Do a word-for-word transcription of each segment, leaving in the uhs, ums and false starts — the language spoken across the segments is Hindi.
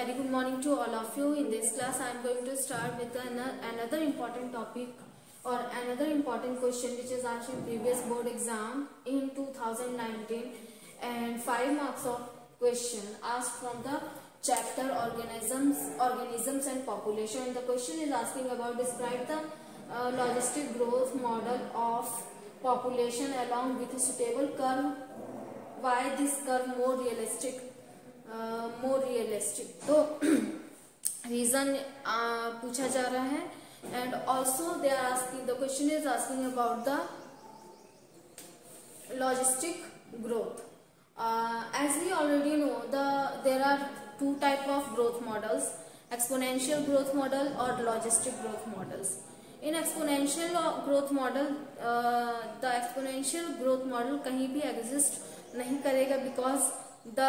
very good morning to all of you. In this class, I am going to start with an, another important topic or another important question which is asked in previous board exam in two thousand nineteen, and five marks of question asked from the chapter organisms, organisms and population. And the question is asking about describe the uh, logistic growth model of population along with a suitable curve. Why this curve more realistic? Uh, more realistic. तो reason uh, पूछा जा रहा है, and also they are asking, the question is asking about the logistic growth. Uh, as we already know, the there are two type of growth models: exponential growth model or logistic growth models. In exponential growth model, uh, the exponential growth model कहीं भी exist नहीं करेगा because the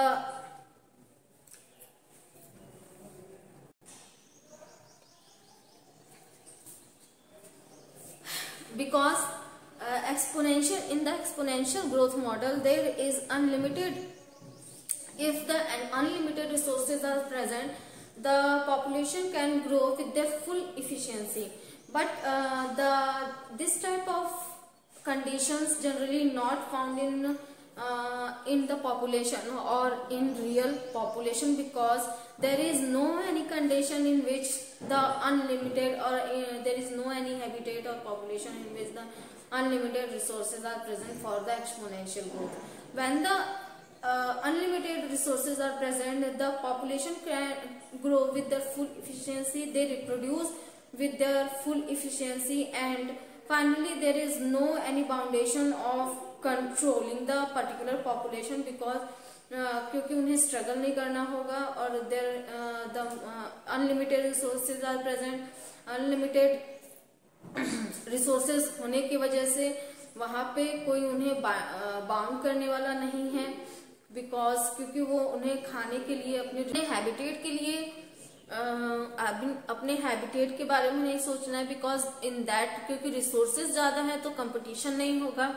because uh, exponential in the exponential growth model there is unlimited. If the an unlimited resources are present, the population can grow with their full efficiency. But uh, the this type of conditions generally not found in uh, in the population or in real population, because there is no any condition in which the unlimited or uh, there is no any habitat or population in which the unlimited resources are present for the exponential growth. When the uh, unlimited resources are present, the population can grow with their full efficiency, they reproduce with their full efficiency, and finally there is no any foundation of controlling the particular population, because Uh, क्योंकि उन्हें स्ट्रगल नहीं करना होगा और there the unlimited resources are present. Unlimited resources होने की वजह से वहां पे कोई उन्हें बाउंड करने वाला नहीं है, बिकॉज क्योंकि वो उन्हें खाने के लिए अपने हैबिटेट के लिए uh, अपने हैबिटेट के बारे में नहीं सोचना है, बिकॉज इन दैट क्योंकि रिसोर्सेज ज्यादा है तो कंपटीशन नहीं होगा.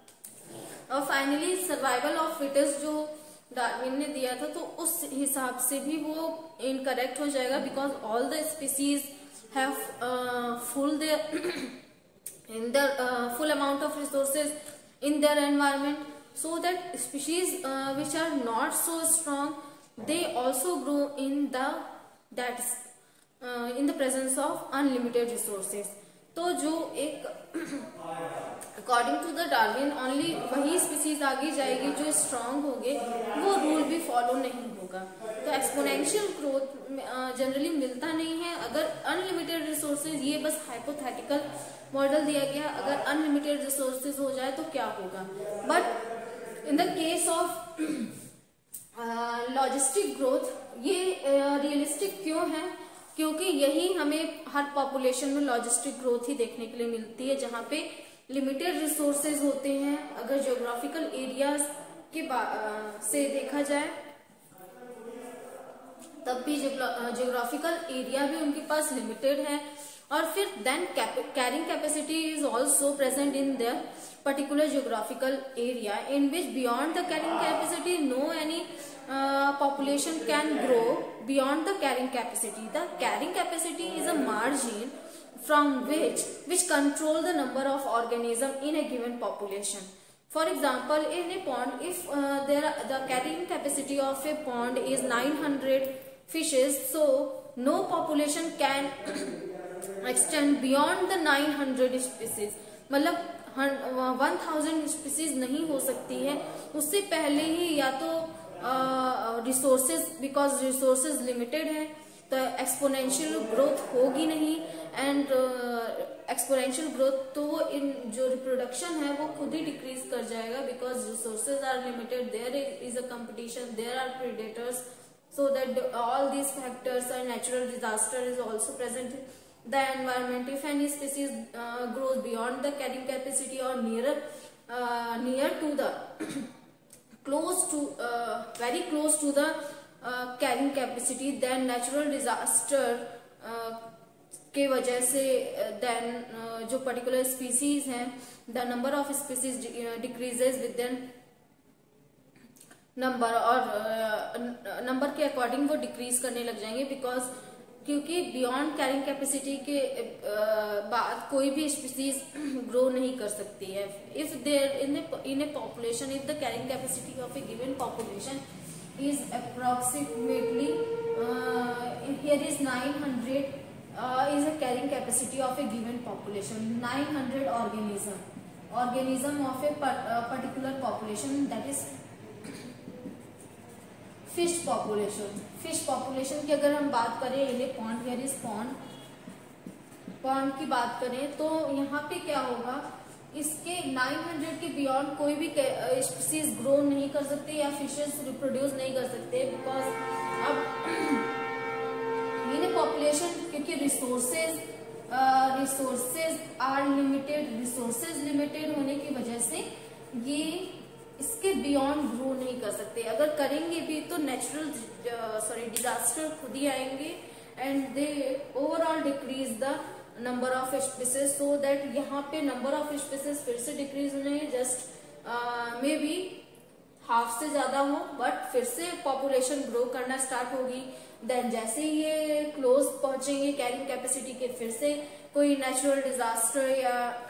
और फाइनली सर्वाइवल ऑफ फिटेस्ट जो डार्विन ने दिया था, तो उस हिसाब से भी वो इनकरेक्ट हो जाएगा, because all the species have full their in the full amount of resources in their environment, so that species which are not so strong they also grow in the that in the presence of unlimited resources. तो जो एक according to the Darwin only वही स्पीसीज आगे जाएगी जो स्ट्रांग होंगे, वो रूल भी फॉलो नहीं होगा. तो एक्सपोनेंशियल ग्रोथ जनरली मिलता नहीं है. अगर अनलिमिटेड रिसोर्सेज, ये बस हाइपोथेटिकल मॉडल दिया गया, अगर अनलिमिटेड रिसोर्सेज हो जाए तो क्या होगा. But in the case of logistic growth ये रियलिस्टिक uh, क्यों है? क्योंकि यही हमें हर पॉपुलेशन में लॉजिस्टिक ग्रोथ ही देखने के लिए मिलती है, जहां पे लिमिटेड रिसोर्सेज होते हैं. अगर ज्योग्राफिकल एरियाज के से देखा जाए तब भी ज्योग्राफिकल एरिया भी उनके पास लिमिटेड है. और फिर then carrying capacity is also present in their particular geographical area, in which beyond the carrying capacity no any population can grow beyond the carrying capacity. The carrying capacity is a margin from which which control the number of organisms in a given population. For example, in a pond, if uh, there are, the carrying capacity of a pond is nine hundred fishes, so no population can extend beyond the nine hundred species. मतलब one thousand species नहीं हो सकती है. उससे पहले ही या तो रिसोर्सेज, बिकॉज रिसोर्सेज लिमिटेड है, तो एक्सपोनेंशियल ग्रोथ होगी नहीं. एंड एक्सपोनेंशियल ग्रोथ तो वो इन जो रिप्रोडक्शन है वो खुद ही डिक्रीज कर जाएगा, because resources are limited, there is a competition, there are predators, so that all these factors and natural disaster is also present in the environment. If any species grows beyond the carrying capacity और near near to the close to uh, very close to the uh, carrying capacity, then natural disaster uh, के वजह से then uh, जो particular species हैं, the number of species decreases with them number और नंबर के अकॉर्डिंग वो डिक्रीज करने लग जाएंगे, बिकॉज क्योंकि बियॉन्ड कैरिंग कैपेसिटी के बाद कोई भी स्पीसीज ग्रो नहीं कर सकती है। If there in in a population, if the carrying capacity of a given population is approximately here is nine hundred is a carrying capacity of a given population, nine hundred organism organism of a particular population, that is fish population. फिश पॉपुलेशन की अगर हम बात करें, in a pond, here is pond pond की बात करें तो यहाँ पे क्या होगा, इसके नाइन हंड्रेड के बियॉन्ड कोई भी स्पीसीज ग्रो नहीं कर सकते या फिशेस रिप्रोड्यूस नहीं कर सकते, बिकॉज अब इन ए पॉपुलेशन, क्योंकि resources resources are limited, resources limited होने की वजह से ये इसके बियॉन्ड ग्रो नहीं कर सकते। अगर करेंगे भी तो नेचुरल सॉरी डिजास्टर खुद ही आएंगे and they overall decrease the number of species, so that यहाँ पे नंबर ऑफ स्पीसीज फिर से डिक्रीज होने, जस्ट मे बी हाफ से ज्यादा हो, बट फिर से पॉपुलेशन ग्रो करना स्टार्ट होगी। देन जैसे ये क्लोज पहुंचेंगे कैरिंग कैपेसिटी के, फिर से कोई नेचुरल डिजास्टर या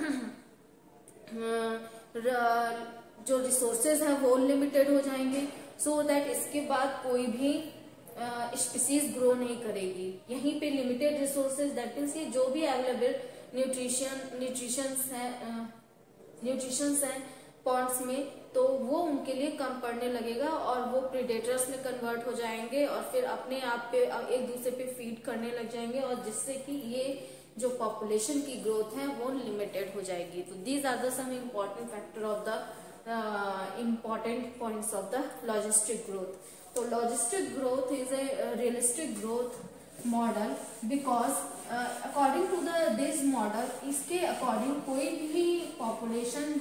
जो रिसोर्सेज हैं वो लिमिटेड हो जाएंगे, सो so दैट इसके बाद कोई भी स्पीसीज ग्रो नहीं करेगी। यहीं पे लिमिटेड रिसोर्सेज, दैट मीन्स कि जो भी अवेलेबल न्यूट्रिशन न्यूट्रिशंस हैं न्यूट्रिशंस हैं पॉन्ड्स में, तो वो उनके लिए कम पड़ने लगेगा और वो प्रीडेटर्स में कन्वर्ट हो जाएंगे और फिर अपने आप पे एक दूसरे पे फीड करने लग जाएंगे, और जिससे कि ये जो पॉपुलेशन की ग्रोथ है वो लिमिटेड हो जाएगी। तो these are the some important factor of the important points of the logistic growth. So logistic growth is a uh, realistic growth model because uh, according to the this model, इसके according कोई भी population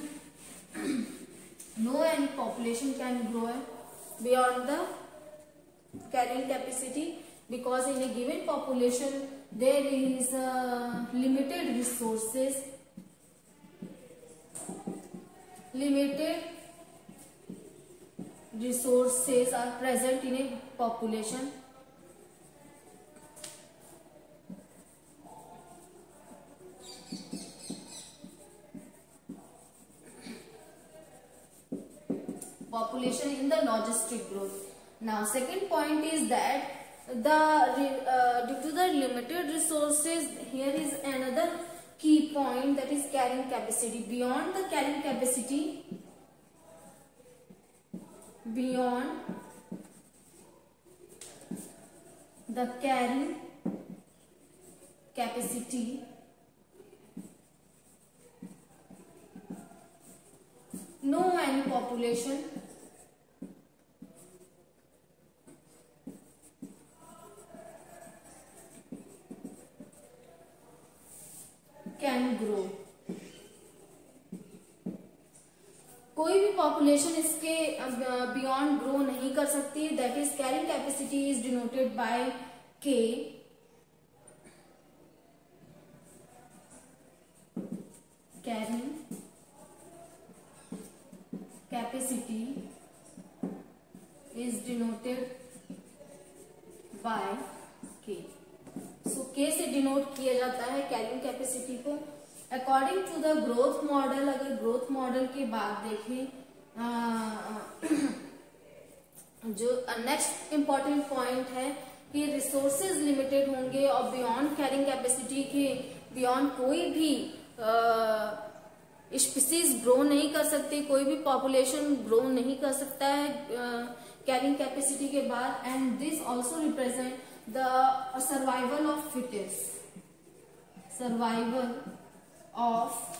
no any population can grow beyond the carrying capacity, because in a given population there is uh, limited resources limited resources are present in a population, population in the logistic growth. Now second point is that the uh, due to the limited resources, here is another key point, that is carrying capacity. Beyond the carrying capacity, beyond the carrying capacity, no any population can grow. कोई भी पॉपुलेशन इसके बियॉन्ड ग्रो नहीं कर सकती, that is carrying capacity is denoted by K. Carrying capacity is denoted by K. So K से डिनोट किया जाता है कैरिंग कैपेसिटी को। According to the growth model, अगर ग्रोथ मॉडल की बात देखें, जो नेक्स्ट इंपॉर्टेंट पॉइंट है कि रिसोर्सेज लिमिटेड होंगे और बियॉन्ड कैरिंग कैपेसिटी के बियॉन्ड कोई भी स्पीसीज ग्रो नहीं कर सकती, कोई भी पॉपुलेशन ग्रो नहीं कर सकता है कैरिंग कैपेसिटी के बाद। And this also represent the survival of fittest, survival of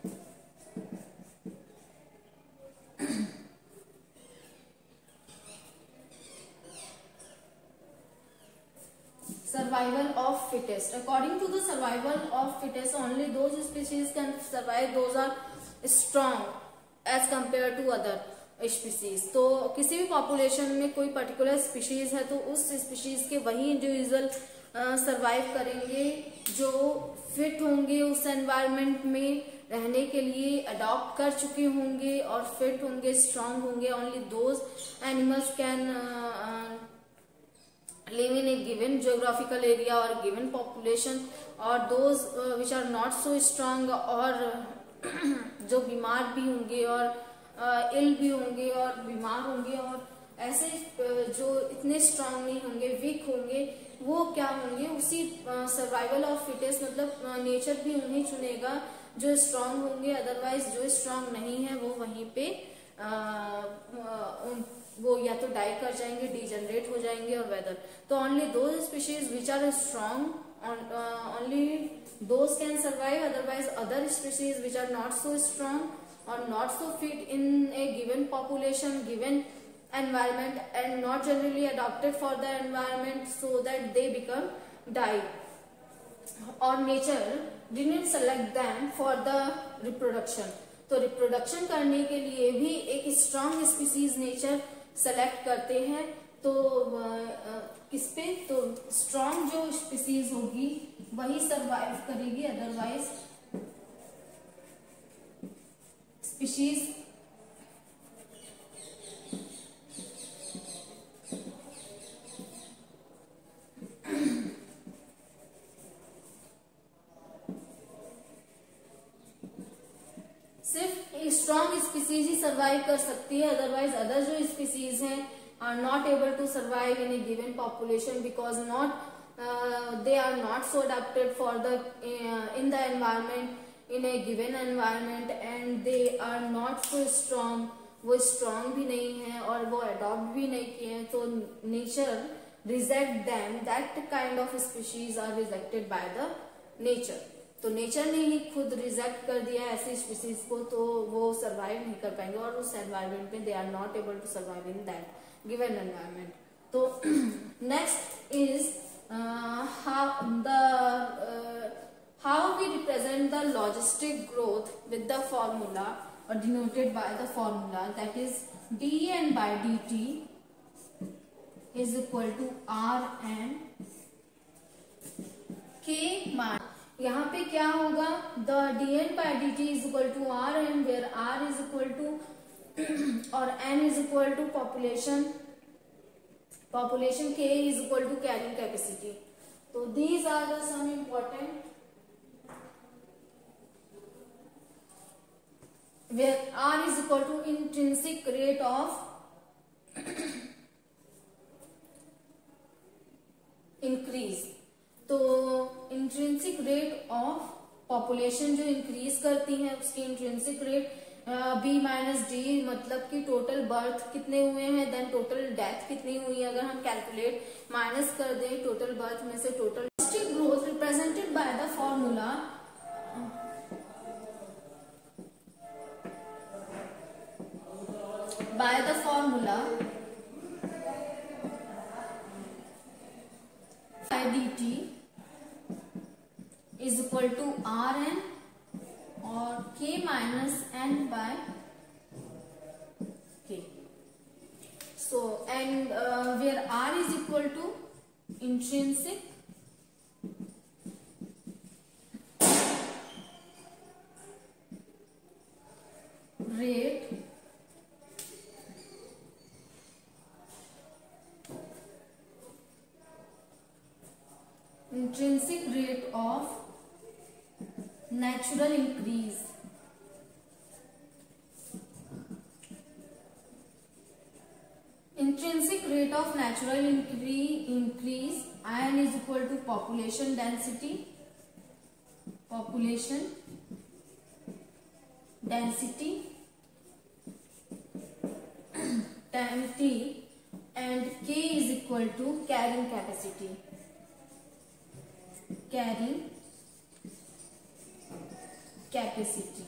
survival of fittest. According to the survival of fittest, only those species can survive those are strong as compared to other species. तो किसी भी पॉपुलेशन में कोई पर्टिकुलर स्पीशीज है तो उस स्पीशीज के वही इंडिविजुअल सर्वाइव करेंगे जो फिट होंगे उस एनवायरनमेंट में, रहने के लिए अडॉप्ट कर चुके होंगे और फिट होंगे, स्ट्रांग होंगे. Only those animals can live in a given geographical area or given population, or those uh, which are not so strong, और जो बीमार भी होंगे और इल भी होंगे और बीमार होंगे और ऐसे जो इतने स्ट्रांग नहीं होंगे, वीक होंगे, वो क्या होंगे, उसी सर्वाइवल ऑफ फिटेस्ट, मतलब नेचर भी उन्हें चुनेगा जो स्ट्रांग होंगे. अदरवाइज जो स्ट्रांग नहीं है वो वहीं पे आ, उन, वो या तो डाई कर जाएंगे, डिजनरेट हो जाएंगे. और वेदर तो only those species which are strong, only those can survive. Otherwise other species which are not so strong और not so fit in a given population, given environment, and not generally adapted for the environment, so that they become die, or nature didn't select them for the reproduction. तो रिप्रोडक्शन करने के लिए भी एक स्ट्रॉन्ग स्पीसीज नेचर सेलेक्ट करते हैं. तो किस पे, तो स्ट्रॉन्ग जो स्पीसीज होगी वही सरवाइव करेगी. अदरवाइज स्पीशीज सिर्फ स्ट्रॉन्ग स्पीसीज ही सर्वाइव कर सकती है. अदरवाइज अदर जो स्पीसीज हैं are not able to survive in a given population, because not they are not so adapted for the in the environment, in a given environment, and they are not so strong. वो स्ट्रॉन्ग भी नहीं है और वो अडॉप्ट भी नहीं किए हैं. तो nature reject them, that kind of species are rejected by the nature. तो नेचर ने ही खुद रिजेक्ट कर दिया ऐसी स्पीसीज को, तो वो सरवाइव नहीं कर पाएंगे और उस एनवायरमेंट में they are not able to survive in that given environment. तो next is how the how we represent the logistic growth with the formula और denoted by the formula, that is d N by d t is equal to r N K. मान यहाँ पे क्या होगा, the d N by d t is equal to r N, where r is equal to और N is equal to population, population K is equal to carrying capacity. तो these are the some important, where r is equal to intrinsic rate of increase. तो इंट्रिंसिक रेट ऑफ पॉपुलेशन जो इंक्रीज करती है उसकी intrinsic rate b minus d, मतलब कि टोटल बर्थ कितने हुए हैं, देन टोटल डेथ कितनी हुई है. अगर हम कैलकुलेट माइनस कर दें टोटल बर्थ में से total growth represented by the formula by the formula dt is equal to Rn or k minus n by k. So and uh, where R is equal to intrinsic rate intrinsic rate of natural increase. Intrinsic rate of natural increase increase n is equal to population density, population density time t, and k is equal to carrying capacity, carrying capacity.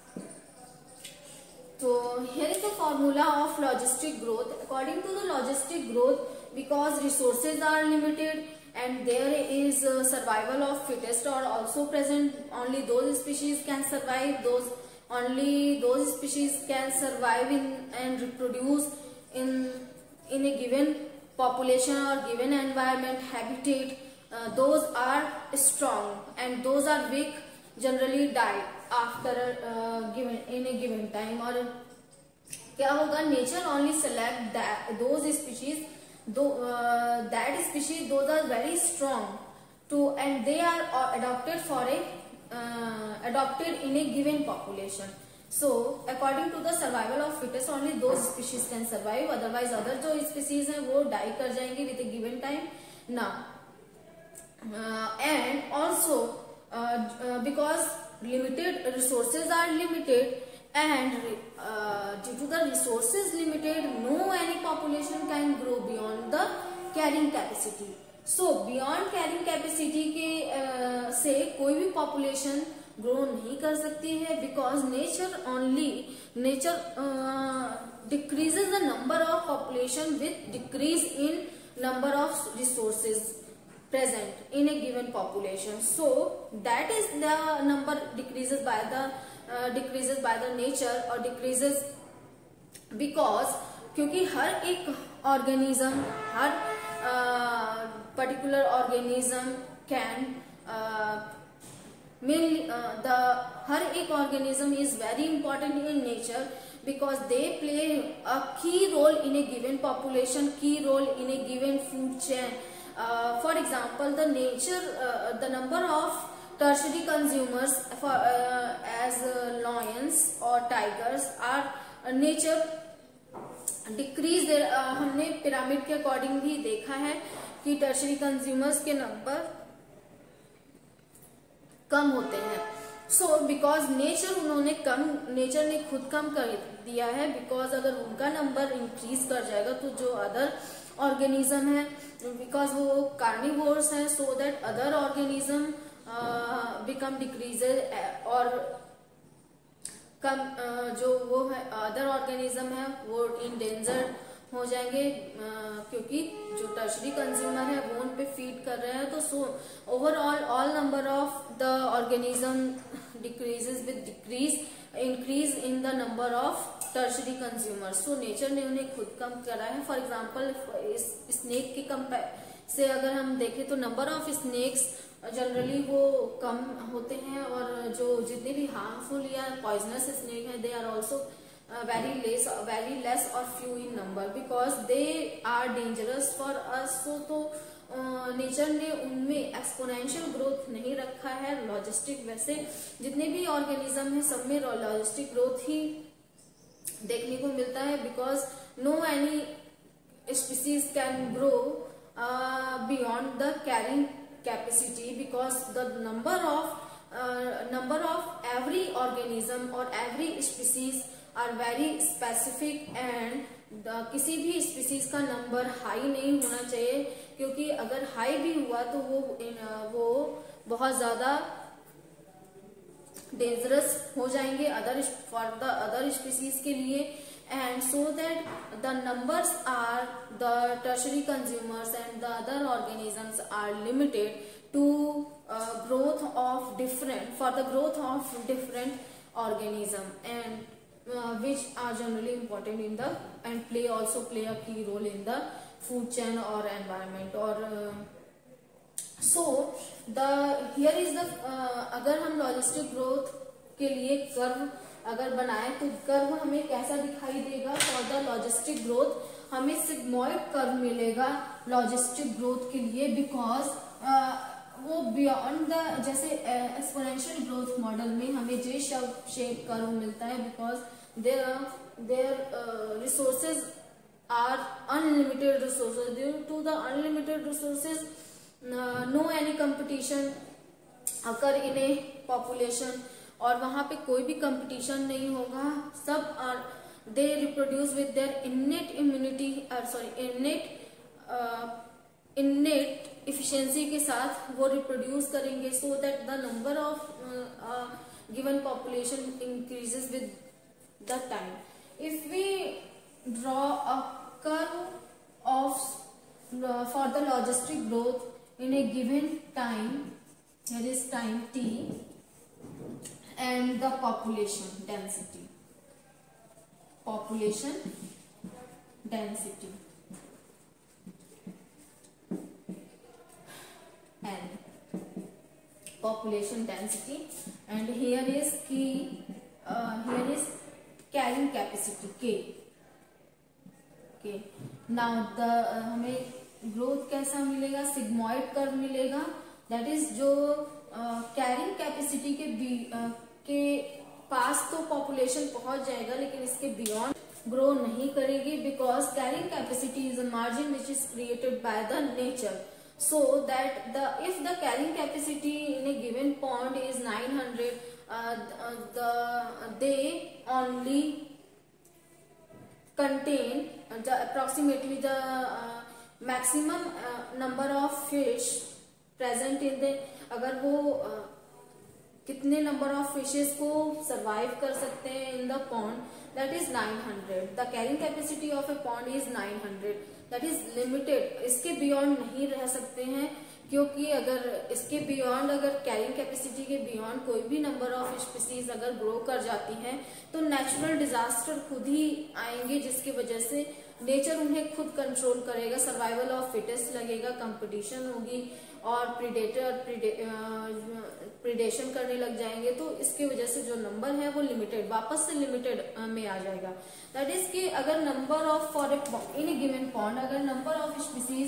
So here is the formula of logistic growth. According to the logistic growth, because resources are limited and there is uh, survival of fittest or also present, only those species can survive, those only those species can survive in and reproduce in in a given population or given environment habitat. Uh, those are strong and those are weak generally die. After given in a given time, और क्या होगा, nature only select those species that species those are very strong to and they are adopted for a adopted in a given population. So, according to the survival of fittest, only those species can survive. Otherwise, other जो species हैं वो die कर जाएंगे with a given time. Now, uh, and also uh, uh, because limited resources are limited, and uh, due to the resources limited, no any population can grow beyond the carrying capacity. So, beyond carrying capacity के uh, से कोई भी population ग्रो नहीं कर सकती है, because nature only nature decreases the number of population with decrease in number of resources present in a given population. So that is the number decreases by the decreases by the nature और डिक्रीजेज बिकॉज क्योंकि हर एक ऑर्गेनिज्म हर particular organism can mainly uh, the har ek organism is very important in nature because they play a key role in a given population, key role in a given food chain. Uh, for example, the nature uh, the number of tertiary consumers for uh, as uh, lions or tigers are uh, nature decrease their uh, हमने पिरामिड के अकॉर्डिंग भी देखा है कि टर्शरी कंज्यूमर्स के नंबर कम होते हैं. सो बिकॉज नेचर उन्होंने कम नेचर ने खुद कम कर दिया है, बिकॉज अगर उनका नंबर इंक्रीज कर जाएगा तो जो अदर ऑर्गेनिज्म है, बिकॉज वो कार्निवोर्स हैं, so that other organism become decreases और कम uh, जो वो है अदर ऑर्गेनिज्म है वो इन डेंजर हो जाएंगे uh, क्योंकि जो टर्शरी कंज्यूमर है वो उन पे फीड कर रहे हैं. तो so overall all number of the organism decreases with decrease increase in the number of tertiary consumer. So nature ने उन्हें खुद कम करा है. फॉर एग्जांपल स्नेक के कंपेयर से अगर हम देखें तो नंबर ऑफ स्नेक्स जनरली वो कम होते हैं, और जो जितने भी हार्मफुल या पॉइजनस स्नेक हैं they are also Uh, very less very less or few in number because they are dangerous for us. so तो नेचर uh, ने उनमें एक्सपोनेंशियल ग्रोथ नहीं रखा है. लॉजिस्टिक वैसे जितने भी ऑर्गेनिज्म है सब में लॉजिस्टिक ग्रोथ ही देखने को मिलता है, because no any species can grow beyond the carrying capacity because the number of number of every organism और every species are very specific and किसी भी स्पीसीज का नंबर हाई नहीं होना चाहिए, क्योंकि अगर हाई भी हुआ तो वो इन, वो बहुत ज्यादा डेंजरस हो जाएंगे other for the other species के लिए. And so that the numbers are the tertiary consumers and the other organisms are limited to growth of different for the growth of different organism and Uh, which are generally important in the and play also play a key role in the food chain or environment. or uh, so the here is the uh, अगर हम लॉजिस्टिक ग्रोथ के लिए कर्व अगर बनाए तो कर्व हमें कैसा दिखाई देगा. फॉर द लॉजिस्टिक ग्रोथ हमें सिग्मॉइड कर्व मिलेगा लॉजिस्टिक ग्रोथ के लिए, बिकॉज uh, वो बियॉन्ड द जैसे एक्सपोनेंशियल ग्रोथ मॉडल में हमें जे शेप कर्व मिलता है, because there there resources are unlimited resources. Due to the unlimited resources no any competition occur in a population, और वहां पे कोई भी कंपटीशन नहीं होगा. सब are they reproduce with their innate immunity sorry innate इनेट efficiency के साथ वो रिप्रोड्यूस करेंगे, so that the number of given population increases with the time. If we draw a curve of for the logistic growth in a given time, here is time t and the population density population density and population density and here is key, uh, here is carrying capacity K. Okay, now the uh, हमें ग्रोथ कैसा मिलेगा, सिग्मॉइड कर्व मिलेगा, दैट इज जो कैरिंग uh, कैपेसिटी के बी uh, के पास तो पॉपुलेशन पहुंच जाएगा लेकिन इसके बियॉन्ड ग्रो नहीं करेगी, because carrying capacity is a margin which is created by the nature, so that the if the carrying capacity in a given pond is nine hundred, uh, the they only contain the approximately the uh, maximum uh, number of fish present in the, अगर वो uh, कितने नंबर ऑफ फिशेस को सरवाइव कर सकते हैं in the pond, that is nine hundred. The carrying capacity of a pond is nine hundred, that is limited. इसके बियॉन्ड नहीं रह सकते हैं, क्योंकि अगर इसके बियॉन्ड, अगर कैरिंग कैपेसिटी के बियॉन्ड कोई भी नंबर ऑफ स्पीसीज अगर ग्रो कर जाती हैं तो नेचुरल डिजास्टर खुद ही आएंगे, जिसकी वजह से नेचर उन्हें खुद कंट्रोल करेगा, सर्वाइवल ऑफ फिटेस्ट लगेगा, कंपटीशन होगी और प्रीडेटर प्रीडे, प्रीडेशन करने लग जाएंगे. तो इसकी वजह से जो नंबर है वो लिमिटेड, वापस से लिमिटेड में आ जाएगा. दैट इज कि अगर number of for in a given pond, अगर number of species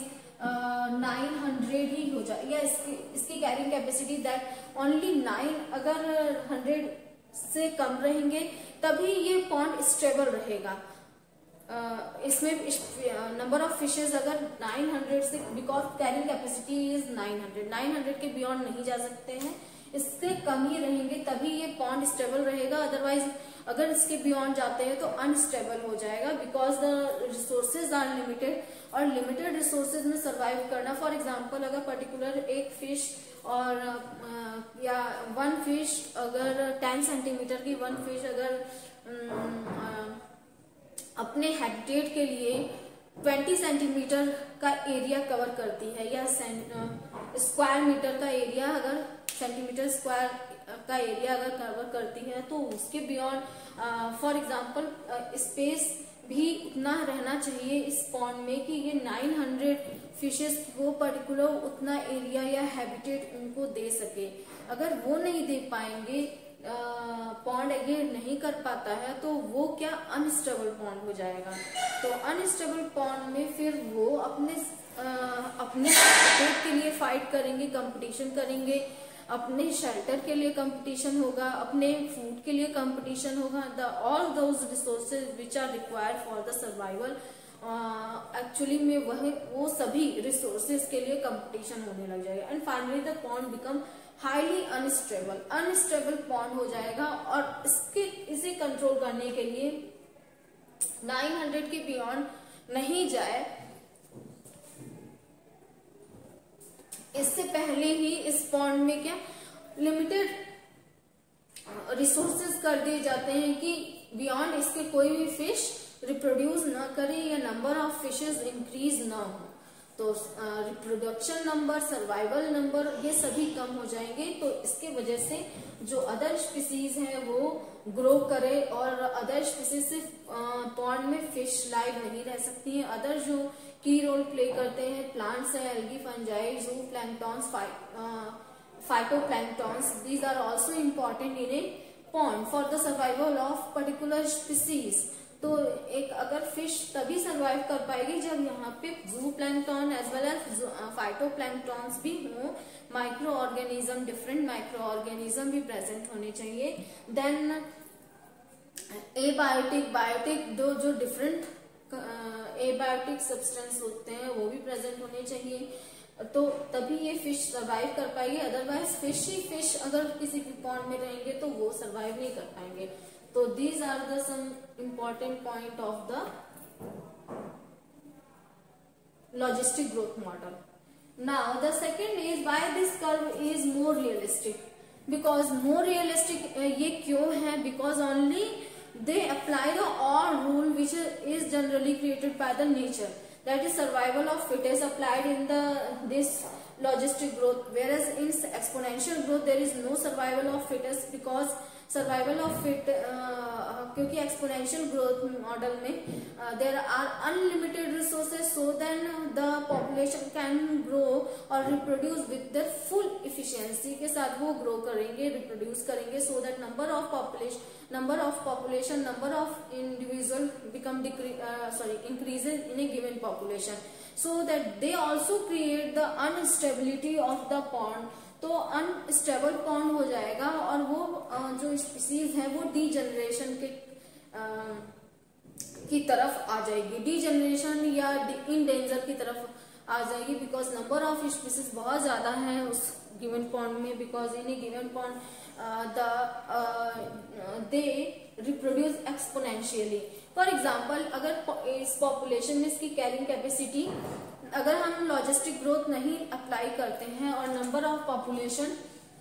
nine hundred ही हो जाए, या इसकी इसकी carrying capacity that only nine, अगर हंड्रेड से कम रहेंगे तभी ये पॉन्ड स्टेबल रहेगा. Uh, इसमें नंबर ऑफ फिशेस अगर नाइन हंड्रेड से, because carrying capacity is nine hundred, nine hundred के बियॉन्ड नहीं जा सकते हैं, इससे कम ही रहेंगे तभी ये पॉन्ड स्टेबल रहेगा. अदरवाइज अगर इसके बियॉन्ड जाते हैं तो अनस्टेबल हो जाएगा, because the resources are limited, और लिमिटेड रिसोर्सेज में सर्वाइव करना, फॉर एग्जाम्पल अगर पर्टिकुलर एक फिश और uh, या वन फिश अगर टेन सेंटीमीटर की वन फिश अगर um, uh, अपने हैबिटेट के लिए बीस सेंटीमीटर का एरिया कवर करती है, या स्क्वायर मीटर का एरिया, अगर सेंटीमीटर स्क्वायर का एरिया अगर कवर करती है, तो उसके बियॉन्ड फॉर एग्जांपल स्पेस भी उतना रहना चाहिए इस पॉन्ड में कि ये नाइन हंड्रेड फिशेस वो पर्टिकुलर उतना एरिया या हैबिटेट उनको दे सके. अगर वो नहीं दे पाएंगे, पॉन्ड अगेन नहीं कर पाता है, तो वो क्या अनस्टेबल पॉन्ड हो जाएगा. तो अनस्टेबल पॉन्ड में फिर वो अपने आ, अपने हैबिटेट के लिए फाइट करेंगे, कंपटीशन करेंगे, अपने शेल्टर के लिए कंपटीशन होगा, अपने फूड के लिए कंपटीशन होगा. The all those resources which are required for the survival, actually में वह वो सभी रिसोर्सेज के लिए कंपटीशन होने लग जाएगा. And finally the pond become highly unstable, unstable pond हो जाएगा. और इसके इसे कंट्रोल करने के लिए नाइन हंड्रेड के बियॉन्ड नहीं जाए, इससे पहले ही इस पॉन्ड में क्या लिमिटेड रिसोर्सेज कर दिए जाते हैं कि बियॉन्ड इसके कोई भी फिश रिप्रोड्यूस ना करे या नंबर ऑफ फिशेस इंक्रीज ना हो. तो रिप्रोडक्शन नंबर, सर्वाइवल नंबर, ये सभी कम हो जाएंगे. तो इसके वजह से जो अदर स्पीसीज है वो ग्रो करे, और अदर स्पीसीज से पॉन्ड में फिश लाइव नहीं रह सकती हैं. अदर जो की रोल प्ले करते हैं प्लांट्स है, algae, fungi, zooplanktons, phytoplanktons, these are also important in a pond for the survival of particular species. तो एक अगर फिश तभी सरवाइव कर पाएगी जब यहाँ पे zooplankton as well as phytoplanktons भी हो, microorganism, different microorganism भी प्रेजेंट होने चाहिए. देन एबायोटिक, बायोटिक, दो जो डिफरेंट एबायोटिक सब्सटेंस होते हैं वो भी प्रेजेंट होने चाहिए. तो तभी ये फिश सरवाइव कर पाएगी. अदरवाइज फिश ही फिश अगर किसी पॉन्ड में रहेंगे तो वो सरवाइव नहीं कर पाएंगे. So these are the some important point of the logistic growth model. Now the second is why this curve is more realistic. Because more realistic uh, ये क्यों है? Because only they apply the OR rule which is generally created by the nature. That is survival of fittest applied in the this logistic growth. Whereas in exponential growth there is no survival of fittest, because survival of fit, क्योंकि एक्सपोनेंशियल ग्रोथ मॉडल में there are unlimited resources, so then the population can grow और reproduce with the full efficiency के साथ वो ग्रो करेंगे, रिप्रोड्यूस करेंगे, so that number of population number of population number of individual become sorry increases in a given population, so that they also create the unstability of the pond. तो अनस्टेबल पॉन्ड हो जाएगा और वो जो स्पीसीज है वो डीजनरेशन के आ, की तरफ आ जाएगी, डीजनरेशन या इन डेंजर की तरफ आ जाएगी, बिकॉज नंबर ऑफ स्पीसीज बहुत ज्यादा है उस गिवन पॉन्ड में, because in a given pond the they reproduce exponentially. For example, अगर इस पॉपुलेशन में इसकी कैरिंग कैपेसिटी, अगर हम लॉजिस्टिक ग्रोथ नहीं अप्लाई करते हैं और नंबर ऑफ पॉपुलेशन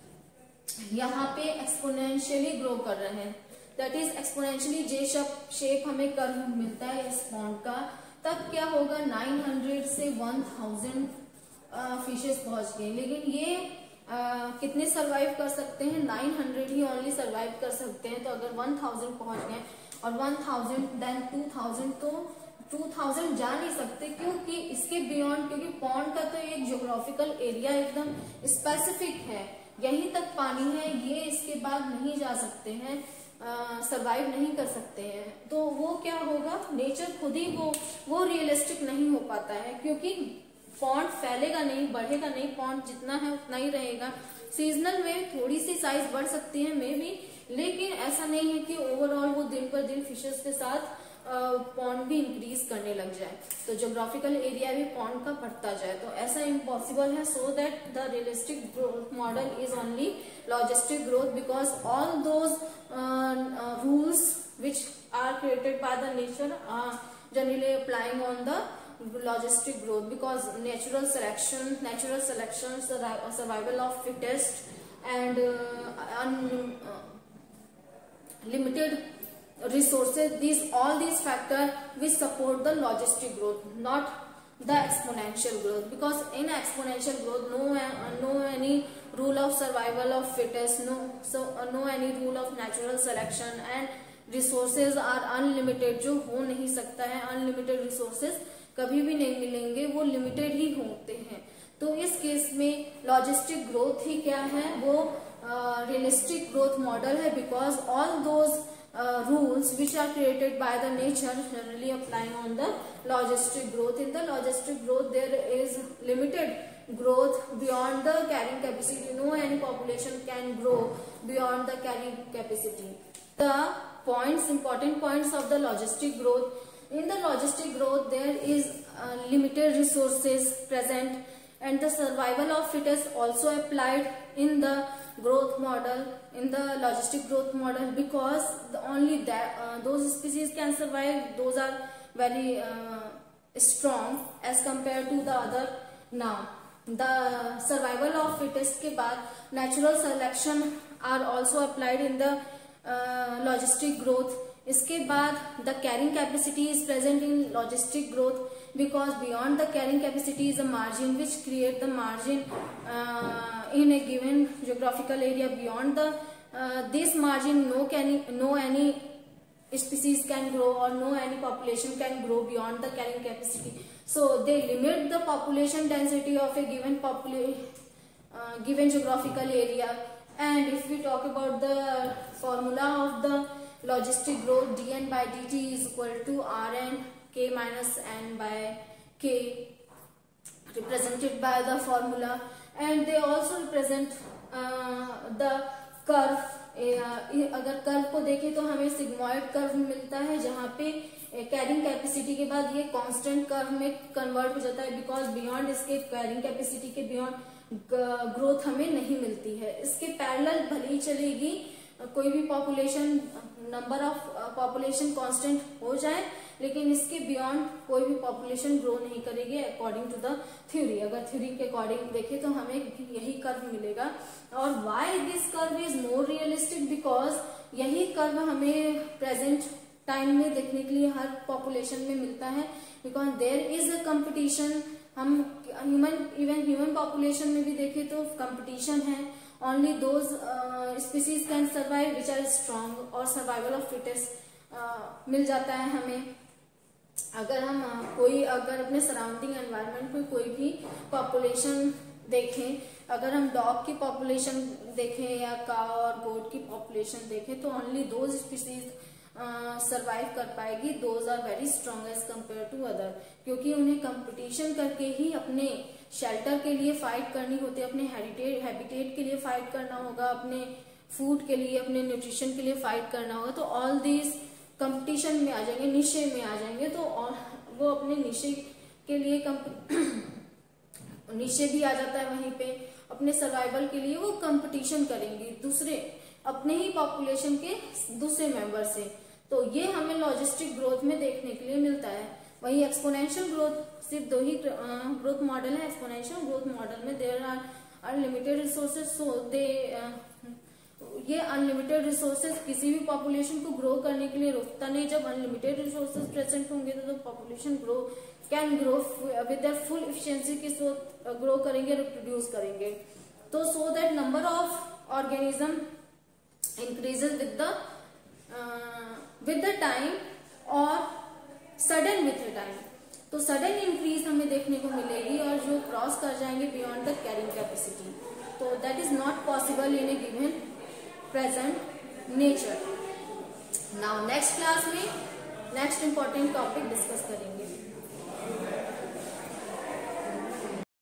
यहाँ पे एक्सपोनेंशियली ग्रो कर रहे हैं, that is exponentially J shape हमें कर्व मिलता है इस पॉन्ड का, तब क्या होगा, नौ सौ से एक हज़ार फिशेस पहुंच गए। लेकिन ये uh, कितने सरवाइव कर सकते हैं, नौ सौ ही ओनली सरवाइव कर सकते हैं। तो अगर एक हज़ार पहुंच गए और एक हज़ार देन दो हज़ार, तो दो हज़ार जा नहीं सकते, क्योंकि इसके बियॉन्ड, क्योंकि पॉन्ड का तो एक ज्योग्राफिकल एरिया एकदम स्पेसिफिक है, यहीं तक पानी है, ये इसके बाद नहीं जा सकते हैं, सरवाइव नहीं कर सकते हैं। तो वो क्या होगा, नेचर खुद ही वो वो रियलिस्टिक नहीं हो पाता है, क्योंकि पॉन्ड फैलेगा नहीं, बढ़ेगा नहीं, पॉन्ड जितना है उतना ही रहेगा। सीजनल में थोड़ी सी साइज बढ़ सकती है मे बी, लेकिन ऐसा नहीं है कि ओवरऑल वो दिन पर दिन फिशेस के साथ पॉन्ड भी इंक्रीज करने लग जाए, तो ज्योग्राफिकल एरिया भी पॉन्ड का बढ़ता जाए, तो ऐसा इम्पॉसिबल है। So that the realistic growth model is only logistic growth, because all those rules which are created by the nature are generally applying on the logistic growth, because natural selection natural selection survival of fittest and uh, un, uh, limited resources, these all these factors which support the logistic growth, not the exponential growth, because in exponential growth no uh, no any rule of survival of fittest, no so uh, no any rule of natural selection, and resources are unlimited, जो हो नहीं सकता है, unlimited resources कभी भी नहीं मिलेंगे, वो लिमिटेड ही होते हैं। तो इस केस में लॉजिस्टिक ग्रोथ ही क्या है, वो रियलिस्टिक ग्रोथ मॉडल है, because all those rules which are created by the nature generally applying on the logistic growth. In the logistic growth there is limited growth beyond the carrying capacity, no any population can grow beyond the carrying capacity. The points, important points of the logistic growth: in the logistic growth there is uh, limited resources present, and the survival of fittest also applied in the growth model, in the logistic growth model, because the only that uh, those species can survive, those are very uh, strong as compared to the other. Now the survival of fittest के बाद natural selection are also applied in the uh, logistic growth. इसके बाद the carrying capacity is present in logistic growth, because beyond the carrying capacity is a margin which create the margin in a given geographical area. Beyond the this margin no can no any species can grow or no any population can grow beyond the carrying capacity, so they limit the population density of a given population uh, given geographical area. And if we talk about the formula of the logistic growth, dn by dt is equal to rn k minus n by k, represented by the formula, and they also represent uh, the curve. अगर कर्व को देखें तो हमें सिग्मॉइड कर्व मिलता है, जहाँ पे कैरिंग कैपेसिटी के बाद ये कांस्टेंट कर्व में कन्वर्ट हो जाता है, बिकॉज बियॉन्ड इसके कैरिंग कैपेसिटी के बियॉन्ड ग्रोथ हमें नहीं मिलती है। इसके पैरेलल भले ही चलेगी, कोई भी population number of population constant हो जाए, लेकिन इसके बियॉन्ड कोई भी पॉपुलेशन ग्रो नहीं करेगी अकॉर्डिंग टू द थ्योरी। अगर थ्योरी के अकॉर्डिंग देखें तो हमें यही कर्व मिलेगा। और why this curve is more realistic, because यही कर्व हमें प्रेजेंट टाइम में देखने के लिए हर पॉपुलेशन में मिलता है, because there is a competition. हम ह्यूमन इवन ह्यूमन पॉपुलेशन में भी देखें तो कंपटीशन है, only those species can survive which are strong, और सर्वाइवल ऑफ फिटेस्ट मिल जाता है हमें। अगर हम uh, कोई अगर अपने सराउंडिंग एनवायरनमेंट में कोई भी पॉपुलेशन देखें, अगर हम डॉग की पॉपुलेशन देखें या काउ और गोट की पॉपुलेशन देखें, तो ओनली दोज स्पीसीज सरवाइव कर पाएगी, those are very strong as compare to other, क्योंकि उन्हें कंपटीशन करके ही अपने शेल्टर के लिए फाइट करनी होती है, अपने हैबिटेट हैबिटेट के लिए फाइट करना होगा, अपने फूड के लिए, अपने न्यूट्रिशन के लिए फाइट करना होगा। तो ऑल दीज कंपटीशन में आ जाएंगे, निशे में आ जाएंगे, तो वो अपने निशे के लिए निशे भी आ जाता है वहीं पे, अपने सर्वाइवल के लिए वो कंपटीशन करेंगी दूसरे अपने ही पॉपुलेशन के दूसरे मेंबर से। तो ये हमें लॉजिस्टिक ग्रोथ में देखने के लिए मिलता है। वही एक्सपोनेंशियल ग्रोथ सिर्फ दो ही ग्रोथ मॉडल है। एक्सपोनेंशियल ग्रोथ मॉडल में there are unlimited resources, so they ये अनलिमिटेड रिसोर्सेज किसी भी पॉपुलेशन को ग्रो करने के लिए रोकता नहीं। जब अनलिमिटेड रिसोर्सेज प्रेजेंट होंगे तो population grow can grow with their full efficiency के साथ ग्रो करेंगे, रिप्रोड्यूस करेंगे। तो so that number of organism increases with the with the time और सडन विद द टाइम। तो सडन इंक्रीज हमें देखने को मिलेगी और जो क्रॉस कर जाएंगे बियॉन्ड द कैरिंग कैपेसिटी। तो that is not possible in a given present nature. Now next class में नेक्स्ट इंपॉर्टेंट टॉपिक डिस्कस करेंगे।